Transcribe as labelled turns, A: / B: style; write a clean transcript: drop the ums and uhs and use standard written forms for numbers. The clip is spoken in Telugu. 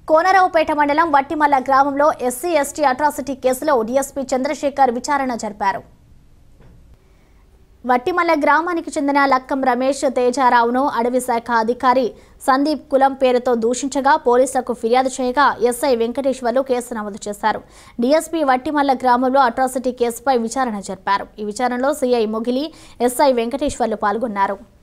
A: కోనరావుపేట మండలం వట్టిమల్ల గ్రామంలో ఎస్సీ ఎస్టీ అట్రాసిటీ కేసులో డీఎస్పీ చంద్రశేఖర్ విచారణ జరిపారు. వట్టిమల్ల గ్రామానికి చెందిన లక్కం రమేష్ తేజారావును అడవి శాఖ అధికారి సందీప్ కులం పేరుతో దూషించగా పోలీసులకు ఫిర్యాదు చేయగా ఎస్ఐ వెంకటేశ్వర్లు కేసు నమోదు చేశారు. డీఎస్పీ వట్టిమల్ల గ్రామంలో అట్రాసిటీ కేసుపై విచారణ జరిపారు. ఈ విచారణలో సీఐ మొగిలి, ఎస్ఐ వెంకటేశ్వర్లు పాల్గొన్నారు.